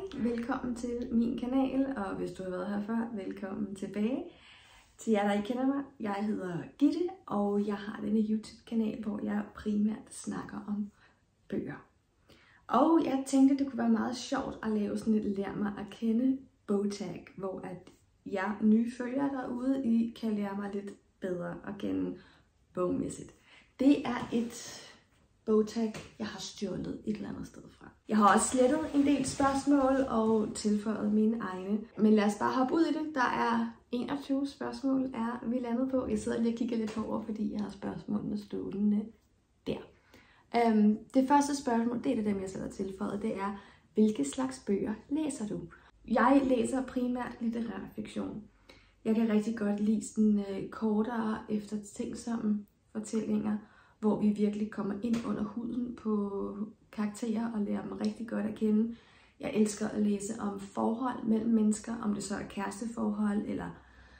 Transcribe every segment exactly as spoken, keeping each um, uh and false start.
velkommen til min kanal, og hvis du har været her før, velkommen tilbage. Til jer, der ikke kender mig, jeg hedder Gitte, og jeg har denne YouTube-kanal, hvor jeg primært snakker om bøger. Og jeg tænkte, det kunne være meget sjovt at lave sådan et lær mig at kende bogtag, hvor at jeg nye følgere derude, I kan lære mig lidt bedre at kende bogmæssigt. Det er et bogtag, jeg har stjålet et eller andet sted fra. Jeg har også slettet en del spørgsmål og tilføjet mine egne. Men lad os bare hoppe ud i det. Der er enogtyve spørgsmål, er vi landet på. Jeg sidder lige og kigger lidt over, fordi jeg har spørgsmålene stående der. Um, det første spørgsmål, det er det dem, jeg selv har tilføjet, det er, hvilke slags bøger læser du? Jeg læser primært litterær fiktion. Jeg kan rigtig godt lide sådan uh, kortere, eftertænksomme fortællinger, hvor vi virkelig kommer ind under huden på karakterer og lærer dem rigtig godt at kende. Jeg elsker at læse om forhold mellem mennesker, om det så er kæresteforhold eller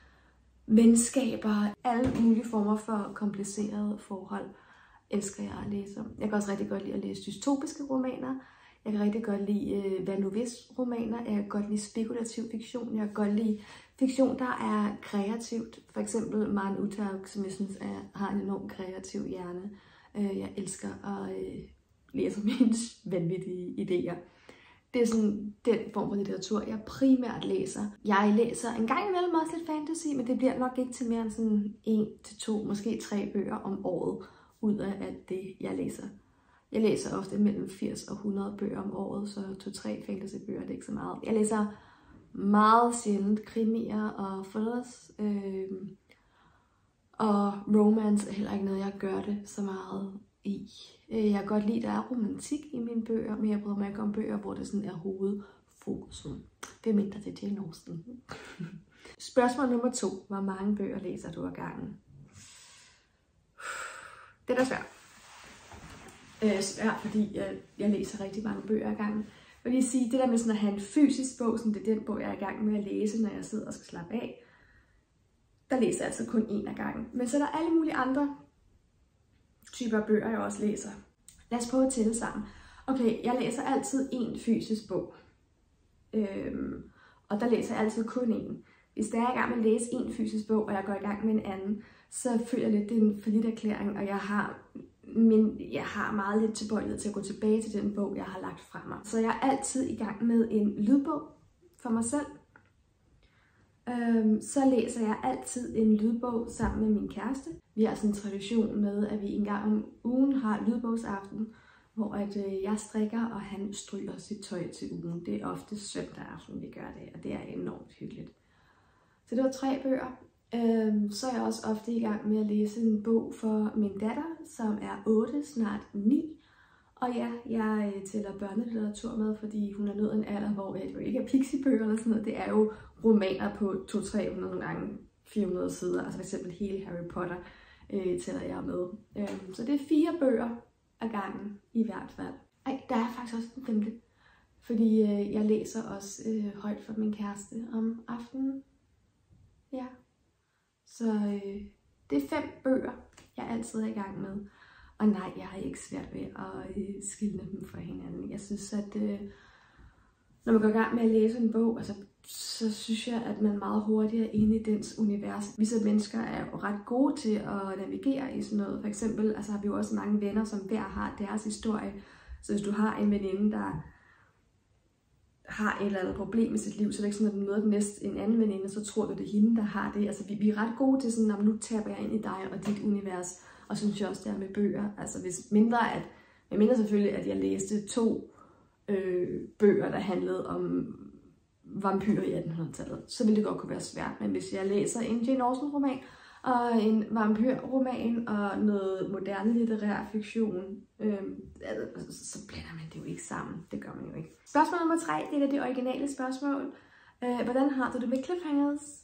venskaber, alle mulige former for komplicerede forhold elsker jeg at læse om. Jeg kan også rigtig godt lide at læse dystopiske romaner. Jeg kan rigtig godt lide øh, hvad nu hvis romaner. Jeg kan godt lide spekulativ fiktion. Jeg kan godt lide fiktion, der er kreativt. For eksempel Maren Uthaug, som jeg synes er, har en enorm kreativ hjerne. Øh, jeg elsker at øh, læse om hendes vanvittige idéer. Det er sådan den form for litteratur, jeg primært læser. Jeg læser en gang imellem også lidt fantasy, men det bliver nok ikke til mere end sådan en til to, måske tre bøger om året ud af alt det, jeg læser. Jeg læser ofte mellem firs og hundrede bøger om året, så to-tre fantasybøger, det er ikke så meget. Jeg læser meget sjældent krimier og thrillers, øh, og romance er heller ikke noget, jeg gør det så meget i. Jeg kan godt lide, at der er romantik i mine bøger, men jeg bryder mig ikke om bøger, hvor det sådan er hovedfokuset. Det er mindre til diagnosen. Spørgsmål nummer to. Hvor mange bøger læser du ad gangen? Det er da svært. Øh, svært, fordi jeg, jeg læser rigtig mange bøger ad gangen. Jeg vil lige sige, det der med sådan at have en fysisk bog, sådan det er den bog, jeg er i gang med at læse, når jeg sidder og skal slappe af, der læser jeg altså kun én ad gangen. Men så er der alle mulige andre typer bøger, jeg også læser. Lad os prøve at tælle sammen. Okay, jeg læser altid én fysisk bog. Øhm, og der læser jeg altid kun én. Hvis der er i gang med at læse én fysisk bog, og jeg går i gang med en anden, så føler jeg lidt, det er en falliterklæring, og jeg har, min, jeg har meget lidt tilbøjelighed til at gå tilbage til den bog, jeg har lagt fra mig. Så jeg er altid i gang med en lydbog for mig selv. Øhm, så læser jeg altid en lydbog sammen med min kæreste. Vi har sådan en tradition med, at vi en gang om ugen har lydbogsaften, hvor at, øh, jeg strikker, og han stryger sit tøj til ugen. Det er ofte søndag aften, vi gør det, og det er enormt hyggeligt. Så det var tre bøger. Øhm, så er jeg også ofte i gang med at læse en bog for min datter, som er otte, snart ni. Og ja, jeg tæller børnelitteratur med, fordi hun er nået en alder, hvor det jo ikke er pixiebøger eller sådan noget. Det er jo romaner på to til tre hundrede, nogle gange fire hundrede sider. Altså for eksempel hele Harry Potter øh, tæller jeg med. Øhm, så det er fire bøger ad gangen i hvert fald. Ej, der er faktisk også den femte. Fordi øh, jeg læser også øh, højt for min kæreste om aftenen. Ja. Så øh, det er fem bøger, jeg altid er i gang med. Og nej, jeg har ikke svært ved at øh, skille dem fra hinanden. Jeg synes, at øh, når man går i gang med at læse en bog, altså, så synes jeg, at man meget hurtigere er inde i dens univers. Vi som mennesker er jo ret gode til at navigere i sådan noget. For eksempel altså, har vi jo også mange venner, som hver har deres historie. Så hvis du har en veninde, der har et eller andet problem i sit liv, så er det ikke sådan, at du møder den næste, en anden veninde, så tror du, det er hende, der har det. Altså, vi, vi er ret gode til sådan, at nu taber jeg ind i dig og dit univers. Og så synes jeg også, det er med bøger. Altså, hvis mindre, at, jeg mindre selvfølgelig, at jeg læste to øh, bøger, der handlede om vampyrer i attenhundredetallet, så ville det godt kunne være svært. Men hvis jeg læser en Jane Austen-roman, og en vampyrroman, og noget moderne litterær fiktion, øh, så blander man det jo ikke sammen. Det gør man jo ikke. Spørgsmål nummer tre, det er det originale spørgsmål. Øh, hvordan har du det med cliffhangers?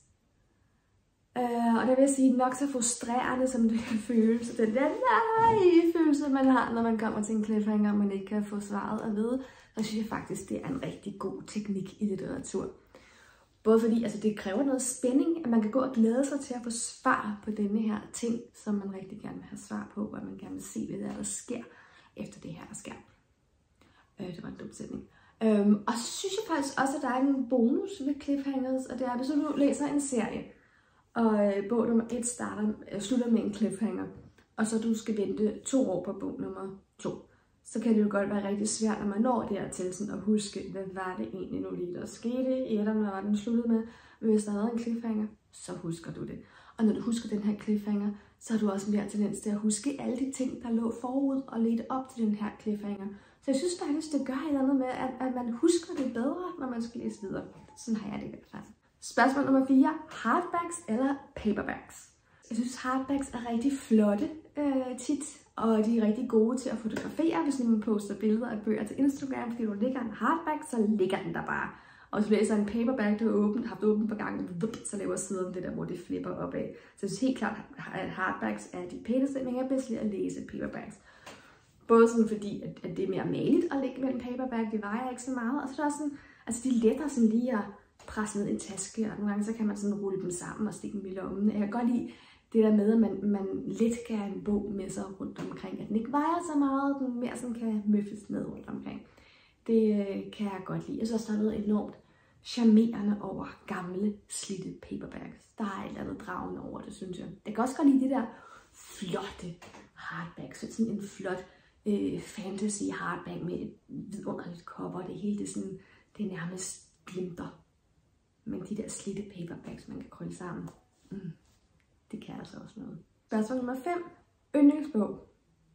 Øh, og det vil jeg sige, nok så frustrerende, som det kan føles. Den der nej-følelse, man har, når man kommer til en cliffhanger, og man ikke kan få svaret at vide, så synes jeg faktisk, det er en rigtig god teknik i litteratur. Både fordi altså, det kræver noget spænding, at man kan gå og glæde sig til at få svar på denne her ting, som man rigtig gerne vil have svar på, og man gerne vil se, hvad der, er, der sker efter det her, der sker. Øh, det var en dum sætning. Øhm, og så synes jeg faktisk også, at der er en bonus ved cliffhangers, og det er, hvis du læser en serie, og øh, bog nummer et starter, øh, slutter med en cliffhanger, og så du skal vente to år på bog nummer to, så kan det jo godt være rigtig svært, når man når dertil sådan at huske, hvad var det egentlig nu lige, der skete i etteren, hvad den sluttede med. Men hvis der er en cliffhanger, så husker du det. Og når du husker den her cliffhanger, så har du også mere tendens til at huske alle de ting, der lå forud og ledte op til den her cliffhanger. Så jeg synes faktisk, det gør et eller andet med, at, at man husker det bedre, når man skal læse videre. Sådan har jeg det i hvert fald. Spørgsmål nummer fire. Hardbacks eller paperbacks? Jeg synes, hardbacks er rigtig flotte øh, tit, og de er rigtig gode til at fotografere. Hvis man poster billeder af bøger til Instagram, fordi du lægger en hardback, så ligger den der bare. Og hvis du læser en paperback, du har åbent, haft åbent på gangen, så laver siden det der, hvor det flipper opad. Så jeg synes helt klart, at hardbacks er de pæneste, men jeg er bedst lige at læse paperbacks. Både sådan fordi, at, at det er mere maligt at lægge med en paperback, det vejer ikke så meget. Og så er der også sådan, altså de er lettere sådan lige at presse ned i en taske, og nogle gange så kan man sådan rulle dem sammen og stikke dem i lommen. Jeg kan godt lide det der med, at man, man let kan have en bog med sig rundt omkring, at den ikke vejer så meget, den mere sådan kan møffes ned rundt omkring. Det øh, kan jeg godt lide. Jeg synes også, der er noget enormt charmerende over gamle, slidte paperbacks. Der er et eller andet dragende over det, synes jeg. Jeg kan også godt lide det der flotte hardback. Så sådan en flot øh, fantasy hardback med et vidunderligt cover. Det hele det, sådan, det er nærmest glimter. Men de der slidte paperbacks, man kan krølle sammen, mm, det kan altså også noget. Spørgsmål nummer fem. Yndlingsbog.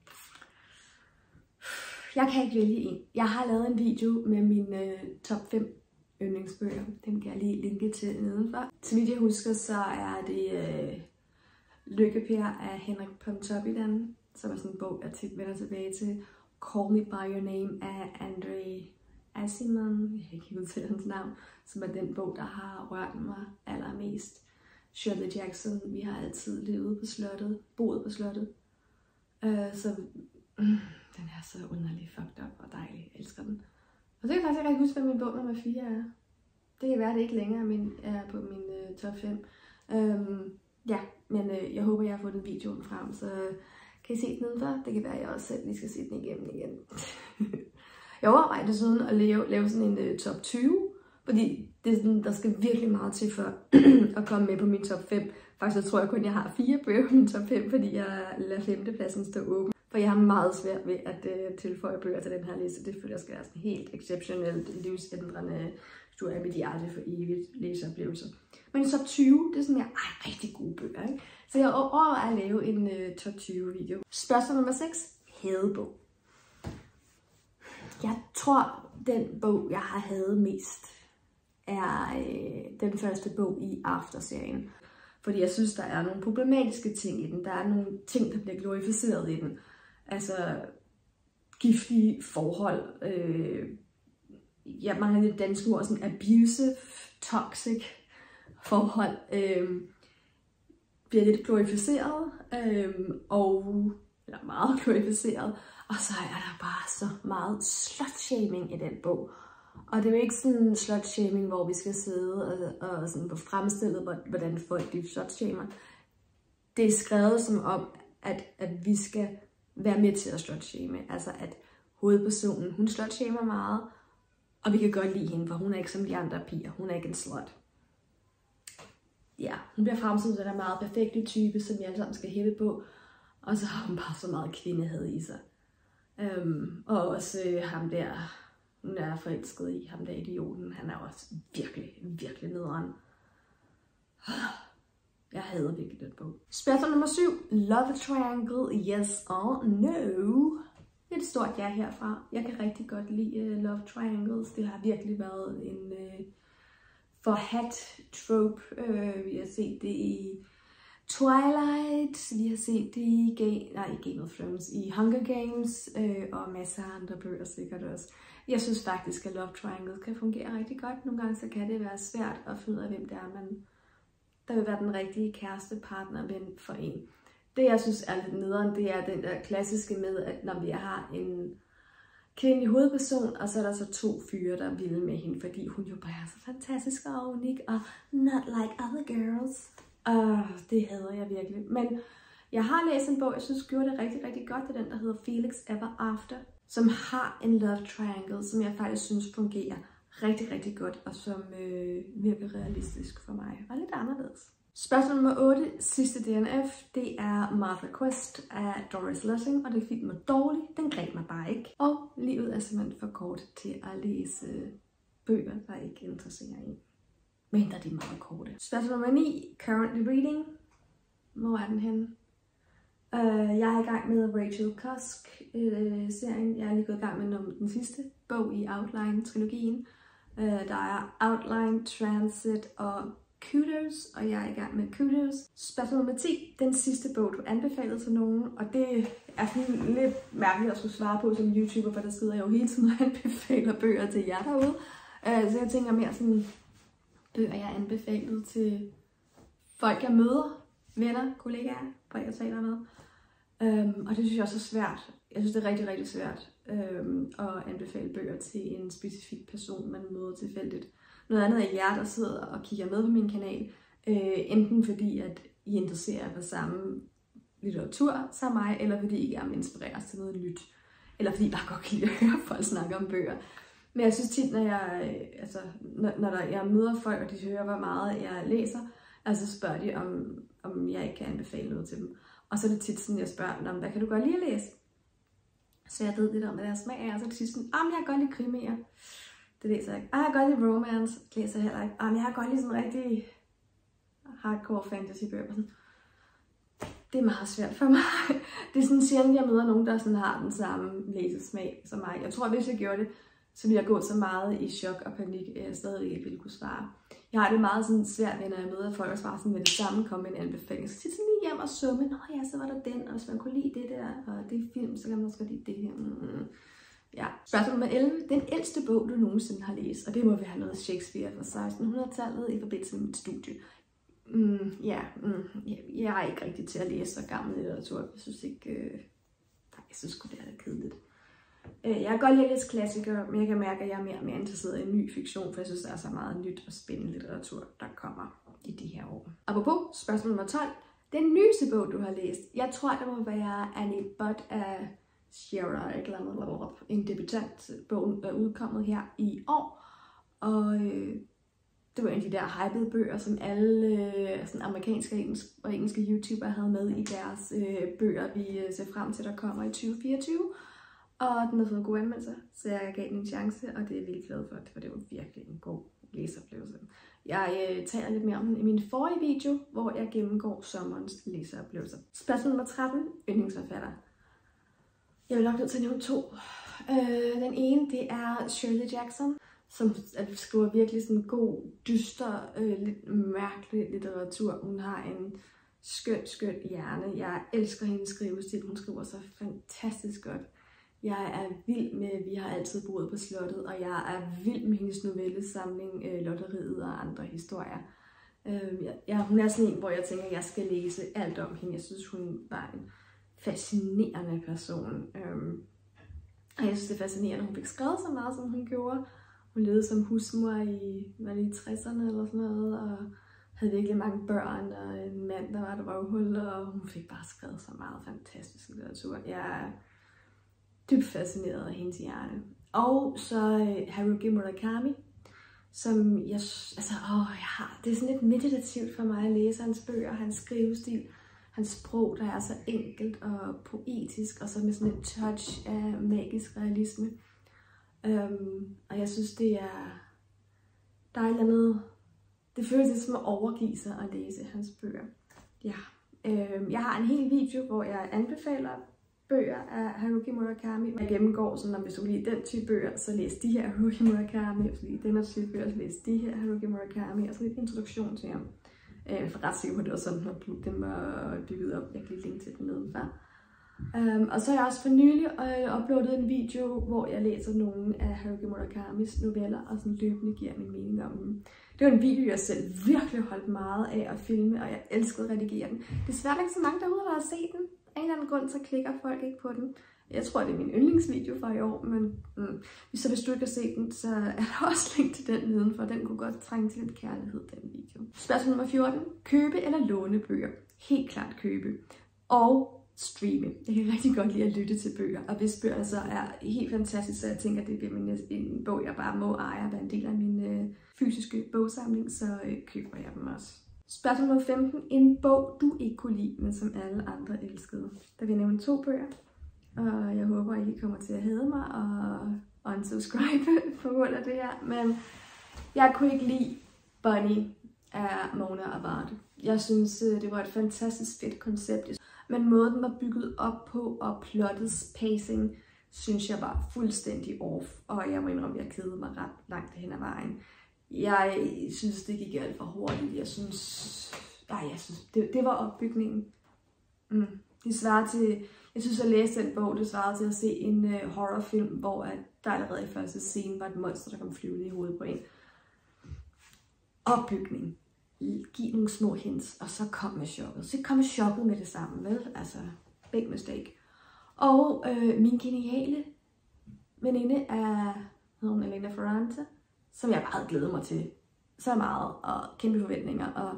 Jeg kan ikke vælge en. Jeg har lavet en video med mine øh, top fem yndlingsbøger. Den kan jeg lige linke til nedenfor. Så vidt jeg husker, så er det øh, Lykke-Per af Henrik Pontoppidan, som er sådan en bog, jeg tit vender tilbage til. Call Me By Your Name af Andre Aciman, jeg kan ikke udtale hans navn, som er den bog, der har rørt mig allermest. Shirley Jackson, Vi har altid levet på slottet, boet på slottet. Uh, så mm, den er så underlig fucked up og dejlig. Jeg elsker den. Og så kan jeg faktisk ikke huske, hvad min bog nummer fire er. Det kan være, det ikke længere min, er på min uh, top fem. Um, ja, men uh, jeg håber, jeg har fået den videoen frem, så kan I se den nedenfor? Det kan være, at jeg også selv lige skal se den igennem igen. Jeg overvejer desuden at lave, lave sådan en uh, top tyve, fordi det er sådan, der skal virkelig meget til for at komme med på min top fem. Faktisk så tror jeg kun, jeg har fire bøger på min top fem, fordi jeg lader femtepladsen stå åben. For jeg har meget svært ved at uh, tilføje bøger til den her liste. Det føler jeg skal være sådan helt exceptionelt, livsændrende, du er mit hjerte for evigt læseoplevelser. Men top tyve, det er sådan, jeg ej, rigtig gode bøger, ikke? Så jeg overvejer at lave en uh, top tyve video. Spørgsmål nummer seks. Hadebog. Jeg tror, den bog, jeg har hadet mest, er øh, den første bog i After-serien. Fordi jeg synes, der er nogle problematiske ting i den. Der er nogle ting, der bliver glorificeret i den. Altså giftige forhold. Øh, jeg mangler det danske ord, sådan abusive, toxic forhold. Øh, bliver lidt glorificeret. Øh, og, eller meget glorificeret. Og så er der bare så meget slutshaming i den bog. Og det er jo ikke sådan slutshaming, hvor vi skal sidde og, og sådan på fremstillet, hvordan folk de slutshamer. Det er skrevet som om, at, at vi skal være med til at slutshame. Altså at hovedpersonen, hun slutshamer meget, og vi kan godt lide hende, for hun er ikke som de andre piger. Hun er ikke en slut. Ja, hun bliver fremstillet som den meget perfekte type, som vi alle sammen skal hæppe på. Og så har hun bare så meget kvindehad i sig. Um, og også øh, ham der, hun er forelsket i, ham der idioten, han er også virkelig, virkelig nederen. Jeg hader virkelig den bog. Spørgsmål nummer syv. Love Triangle, yes or no? Et stort ja herfra. Jeg kan rigtig godt lide uh, Love Triangles. Det har virkelig været en uh, forhat trope. Uh, vi har set det i Twilight, vi har set det i Game, nej, Game of Thrones, i Hunger Games, øh, og masser af andre bøger sikkert også. Jeg synes faktisk, at Love Triangle kan fungere rigtig godt. Nogle gange så kan det være svært at finde ud af, hvem det er, men der vil være den rigtige kæreste, partner, ven for en. Det, jeg synes er lidt nederen, det er den der klassiske med, at når vi har en kvindelig hovedperson, og så er der så to fyre, der er vilde med hende, fordi hun jo bare er så fantastisk og unik, og not like other girls. Uh, det hader jeg virkelig. Men jeg har læst en bog, jeg synes gjorde det rigtig, rigtig godt. Det er den, der hedder Felix Ever After, som har en love triangle, som jeg faktisk synes fungerer rigtig, rigtig godt, og som øh, virker realistisk for mig, og lidt anderledes. Spørgsmål nummer otte, sidste D N F, det er Martha Quest af Doris Lessing, og det filmen er dårlig, den greb mig bare ikke. Og livet er simpelthen for kort til at læse bøger, der ikke interesserer en. Men der er de meget korte. Spørgsmål nummer ni, Currently Reading. Hvor er den henne? Uh, jeg er i gang med Rachel Cusk-serien. Uh, jeg er lige gået i gang med den sidste bog i Outline-trilogien. Uh, der er Outline, Transit og Kudos, og jeg er i gang med Kudos. Spørgsmål nummer ti, den sidste bog, du anbefalede til nogen, og det er sådan lidt mærkeligt at skulle svare på som YouTuber, for der sidder jeg jo hele tiden og anbefaler bøger til jer derude. Uh, så jeg tænker mere sådan bøger, jeg anbefalede til folk, jeg møder, venner, kollegaer, folk jeg taler med. Um, og det synes jeg også er svært. Jeg synes, det er rigtig, rigtig svært um, at anbefale bøger til en specifik person, man møder tilfældigt. Noget andet er jer, der sidder og kigger med på min kanal, øh, enten fordi, at I interesserer jer for samme litteratur som mig, eller fordi I gerne vil inspireres til noget nyt, eller fordi I bare godt kan lide at høre folk snakke om bøger. Men jeg synes tit, når jeg, altså, når, når der, jeg møder folk, og de hører, hvor meget jeg læser, altså spørger de, om, om jeg ikke kan anbefale noget til dem. Og så er det tit sådan, jeg spørger dem, hvad kan du godt lide at læse? Så jeg ved lidt om, hvad deres smag er, og så er det tit sådan, om jeg kan godt lide krimier. Det læser jeg ikke. Ah, jeg kan godt lide romance. Det læser jeg heller ikke. Ah, men jeg har godt lide sådan rigtig hardcore fantasy-bøger. Det er meget svært for mig. Det er sådan sjældent, jeg møder nogen, der sådan har den samme læsesmag som mig. Jeg tror, at hvis jeg gjorde det, så ville jeg gå så meget i chok og panik, at jeg stadig ikke ville kunne svare. Jeg har det meget sådan svært ved, når jeg møder folk og svarer sådan med det samme, komme med en anbefaling. Så tit sådan lige hjem og summe. Nå ja, så var der den, og hvis man kunne lide det der, og det film, så kan man også godt lide det her. Mm. Ja. Spørgsmål nummer elleve. Den ældste bog, du nogensinde har læst, og det må være noget Shakespeare fra sekstenhundredetallet i forbindelse med mit studie. Mm, ja, mm, jeg er ikke rigtig til at læse så gammel litteratur. Jeg synes ikke, øh, nej, jeg synes det er lidt kedeligt. Jeg kan godt lide at læse klassikere, men jeg kan mærke, at jeg er mere og mere interesseret i ny fiktion, for jeg synes, der er så meget nyt og spændende litteratur, der kommer i de her år. Apropos spørgsmål nummer tolv. Den nyeste bog, du har læst, jeg tror, det må være Annie Butt af Sierra, en debutant. Bogen er udkommet her i år, og øh, det var en af de der hypede bøger, som alle øh, sådan amerikanske og engelske, og engelske YouTubere havde med i deres øh, bøger, vi øh, ser frem til, der kommer i tyve fireogtyve. Og den har fået gode anmeldelser, så jeg gav den en chance, og det er jeg virkelig glad for, for det var virkelig en god læseoplevelse. Jeg øh, taler lidt mere om den i min forrige video, hvor jeg gennemgår sommerens læseoplevelser. Spørgsmål nummer tretten. Yndlingsforfatter. Jeg vil nok nødt til at nævne to. Øh, den ene, det er Shirley Jackson, som skriver virkelig sådan god, dyster, øh, lidt mærkelig litteratur. Hun har en skøn, skøn hjerne. Jeg elsker hendes skrivestil. Hun skriver så fantastisk godt. Jeg er vild med Vi har altid boet på slottet, og jeg er vild med hendes novellesamling øh, Lotteriet og andre historier. Øh, jeg, hun er sådan en, hvor jeg tænker, at jeg skal læse alt om hende. Jeg synes, hun var en fascinerende person. Øh, og jeg synes, det er fascinerende, at hun fik skrevet så meget, som hun gjorde. Hun levede som husmor i, var det i tresserne eller sådan noget, og havde virkelig mange børn, og en mand, der var et røvhul, og hun fik bare skrevet så meget fantastisk litteratur. Jeg er dybt fascineret af hendes hjerne. Og så Haruki Murakami, som jeg, altså, åh, jeg har, det er sådan lidt meditativt for mig at læse hans bøger, hans skrivestil, hans sprog, der er så enkelt og poetisk, og så med sådan et touch af magisk realisme. Um, og jeg synes, det er, der er et eller andet, det føles lidt som at overgive sig at læse hans bøger. Ja. Um, jeg har en hel video, hvor jeg anbefaler bøger af Haruki Murakami. Jeg gennemgår sådan, om hvis du lide den type bøger, så læs de her Haruki Murakami, hvis du lide den her type bøger, så læs de her Haruki Murakami, og så lidt introduktion til ham. Jeg er ret sikker på, at det var sådan, at den var bygget op. Jeg kan lige linke til den nedenfor. Um, og så har jeg også for nylig øh, uploadet en video, hvor jeg læser nogle af Haruki Murakamis noveller, og sådan løbende giver min mening om dem. Det var en video, jeg selv virkelig holdt meget af at filme, og jeg elskede at redigere den. Desværre ikke så mange derude, der har set den. Af en eller anden grund, så klikker folk ikke på den. Jeg tror, det er min yndlingsvideo fra i år, men mm, så hvis du ikke har set den, så er der også link til den nedenfor. Den kunne godt trænge til lidt kærlighed, den video. Spørgsmål nummer fjorten. Købe eller låne bøger? Helt klart købe. Og streame. Jeg kan rigtig godt lide at lytte til bøger, og hvis bøger så er helt fantastisk, så jeg tænker, at det bliver min, en bog, jeg bare må eje og være en del af min øh, fysiske bogsamling, så øh, køber jeg dem også. Spørgsmål nummer femten. En bog, du ikke kunne lide, men som alle andre elskede. Der vil jeg nævne to bøger, og jeg håber, at I kommer til at hade mig og unsubscribe på grund af det her, men jeg kunne ikke lide Bunny af Mona Awad. Jeg synes, det var et fantastisk fedt koncept, men måden den var bygget op på og plottets pacing, synes jeg var fuldstændig off, og jeg må indrømme, at jeg kedede mig ret langt hen ad vejen. Jeg synes, det gik alt for hurtigt. Jeg synes, nej, jeg synes det, det var opbygningen. Mm. Det svarer til, jeg synes, at læse den bog, det svarede til at se en uh, horrorfilm, hvor at der allerede i første scene var et monster, der kom flyvende i hovedet på en. Opbygning. Giv nogle små hints, og så kom med chokket. Så kom med chokket med det samme, vel? Altså, big mistake. Og øh, min geniale veninde er, hedder hun Elena Ferrante, som jeg bare havde glædet mig til så meget, og kæmpe forventninger. Og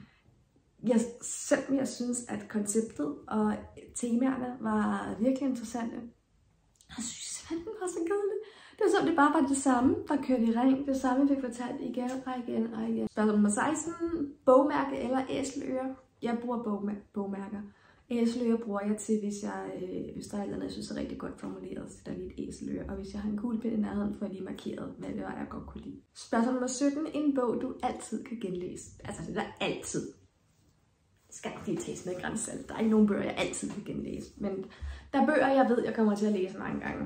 jeg, selvom jeg synes, at konceptet og temaerne var virkelig interessante, jeg synes, at den var så kedelig. Det var som det bare var det samme, der kørte i ring. Det samme, vi fik fortalt igen og igen og igen. Spørgsmål nummer seksten. Bogmærke eller æselører? Jeg bruger bogmær- bogmærker. Æselører bruger jeg til, hvis, jeg, øh, hvis der er et eller andet, jeg synes er rigtig godt formuleret, så der er lige et æseløre. Og hvis jeg har en kuglepen i nærheden, får jeg lige markeret, hvad det var, jeg godt kunne lide. Spørgsmål nummer sytten. En bog, du altid kan genlæse. Altså det der altid. Det skal ikke lige tages med grænsalt. Der er ikke nogen bøger, jeg altid kan genlæse. Men der er bøger, jeg ved, jeg kommer til at læse mange gange.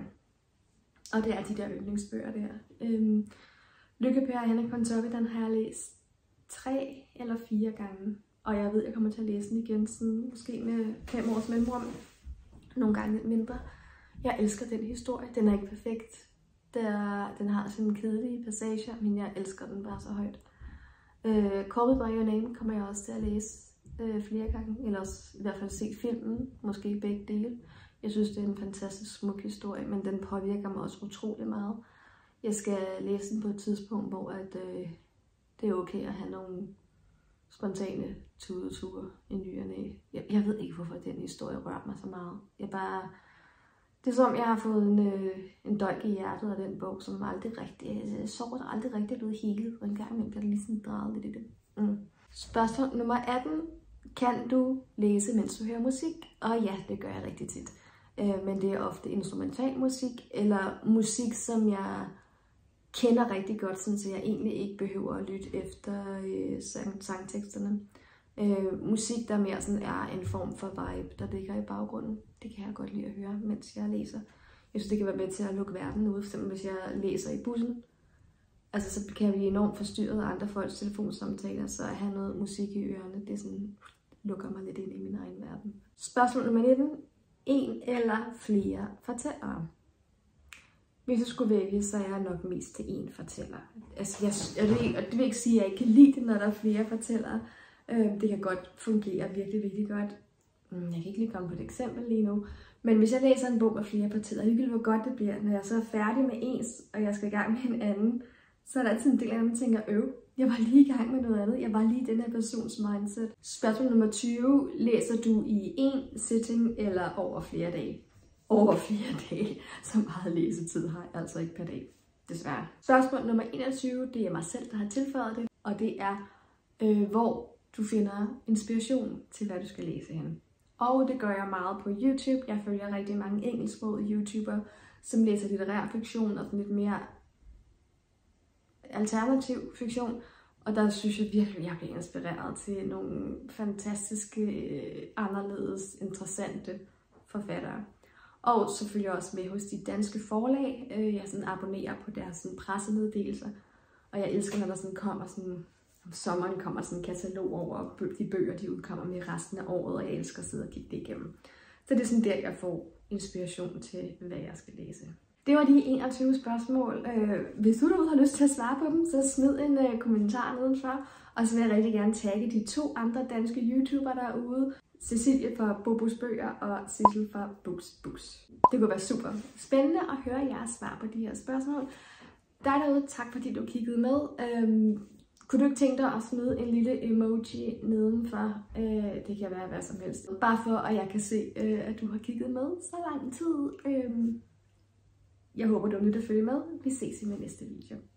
Og det er de der yndlingsbøger der. Øhm, Lykke-Per og Henrik Pontoppidan, den har jeg læst tre eller fire gange. Og jeg ved, jeg kommer til at læse den igen, sådan, måske med fem års mellemrum. Nogle gange lidt mindre. Jeg elsker den historie. Den er ikke perfekt. Der, den har sådan en kedelige passager, men jeg elsker den bare så højt. Uh, Call Me By Your Name kommer jeg også til at læse uh, flere gange. Eller også i hvert fald se filmen, måske begge dele. Jeg synes, det er en fantastisk smuk historie, men den påvirker mig også utrolig meget. Jeg skal læse den på et tidspunkt, hvor at, øh, det er okay at have nogle spontane tudeture i ny og næ. Jeg, jeg ved ikke, hvorfor den historie rører mig så meget. Jeg bare, det er som, jeg har fået en, øh, en dolk i hjertet af den bog, som aldrig rigtig, jeg sover der aldrig rigtig blevet helet, og en gang imellem bliver det lige sådan drejet lidt i det. Mm. Spørgsmål nummer atten. Kan du læse, mens du hører musik? Og ja, det gør jeg rigtig tit. Men det er ofte instrumental musik, eller musik, som jeg kender rigtig godt, så jeg egentlig ikke behøver at lytte efter øh, sang sangteksterne. Øh, musik, der mere sådan er en form for vibe, der ligger i baggrunden. Det kan jeg godt lide at høre, mens jeg læser. Jeg synes, det kan være med til at lukke verden ud, for eksempel hvis jeg læser i bussen. Altså, så kan jeg blive enormt forstyrret af andre folks telefonsamtaler, så at have noget musik i ørerne, det sådan lukker mig lidt ind i min egen verden. Spørgsmål nummer nitten. En eller flere fortællere. Hvis jeg skulle vælge, så er jeg nok mest til en fortæller. Altså, jeg, jeg, jeg, det vil ikke sige, at jeg ikke kan lide det, når der er flere fortællere. Øh, det kan godt fungere virkelig, virkelig godt. Jeg kan ikke lige komme på et eksempel lige nu. Men hvis jeg læser en bog med flere fortællere, det vil hvor godt det bliver, når jeg så er færdig med ens, og jeg skal i gang med en anden, så er der altid en del af dem, der tænker, øv, jeg var lige i gang med noget andet. Jeg var lige i den her persons mindset. Spørgsmål nummer tyve. Læser du i en sitting eller over flere dage? Over flere dage. Så meget læsetid har jeg altså ikke per dag. Desværre. Spørgsmål nummer enogtyve. Det er mig selv, der har tilføjet det. Og det er, øh, hvor du finder inspiration til, hvad du skal læse hen. Og det gør jeg meget på YouTube. Jeg følger rigtig mange engelsksprogede YouTubere, som læser litterær fiktion og sådan lidt mere alternativ fiktion, og der synes jeg virkelig, at jeg bliver inspireret til nogle fantastiske, anderledes, interessante forfattere. Og selvfølgelig også med hos de danske forlag. Jeg sådan abonnerer på deres sådan pressemeddelelser, og jeg elsker, når der sådan kommer sådan, om sommeren kommer sådan en katalog over de bøger, de udkommer med resten af året, og jeg elsker at sidde og kigge det igennem. Så det er sådan der, jeg får inspiration til, hvad jeg skal læse. Det var de enogtyve spørgsmål. Hvis du derude har lyst til at svare på dem, så smid en kommentar nedenfor. Og så vil jeg rigtig gerne tagge de to andre danske YouTubere derude. Cecilie fra Bobos Bøger og Sissel fra Books Books. Det kunne være super spændende at høre jeres svar på de her spørgsmål. Dig derude, tak fordi du kiggede med. Kunne du ikke tænke dig at smide en lille emoji nedenfor? Øh, det kan være hvad som helst. Bare for, at jeg kan se, øh, at du har kigget med så lang tid. Øh, jeg håber, du har nyt at følge med. Vi ses i min næste video.